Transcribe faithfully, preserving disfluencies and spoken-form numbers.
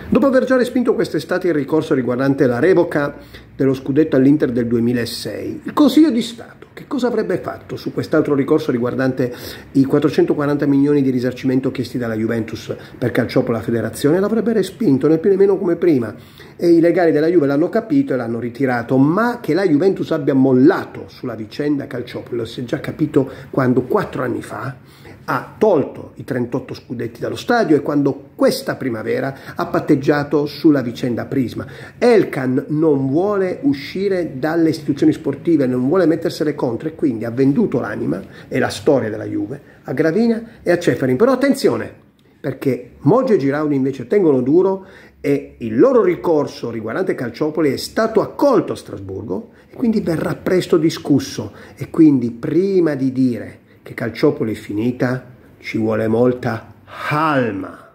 Dopo aver già respinto quest'estate il ricorso riguardante la revoca dello scudetto all'Inter del duemilasei, il Consiglio di Stato che cosa avrebbe fatto su quest'altro ricorso riguardante i quattrocentoquaranta milioni di risarcimento chiesti dalla Juventus per Calciopoli alla federazione? L'avrebbe respinto né più né meno come prima, e i legali della Juve l'hanno capito e l'hanno ritirato. Ma che la Juventus abbia mollato sulla vicenda Calciopoli lo si è già capito quando quattro anni fa ha tolto i trentotto scudetti dallo stadio e quando questa primavera ha patteggiato sulla vicenda Prisma. Elkann non vuole uscire dalle istituzioni sportive, non vuole mettersene contro, e quindi ha venduto l'anima e la storia della Juve a Gravina e a Ceferin. Però attenzione, perché Moggi e Giraudi invece tengono duro e il loro ricorso riguardante Calciopoli è stato accolto a Strasburgo e quindi verrà presto discusso. E quindi prima di dire che Calciopoli è finita ci vuole molta calma.